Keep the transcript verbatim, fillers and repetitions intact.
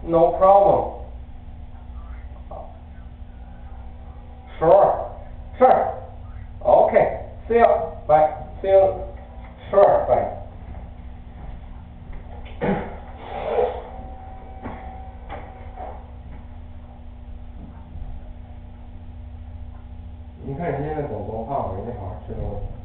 No problem. Sure. Sure. Okay. See you. Bye. See you. Sure. Bye. 你看人家那狗多胖，人家好好吃东西。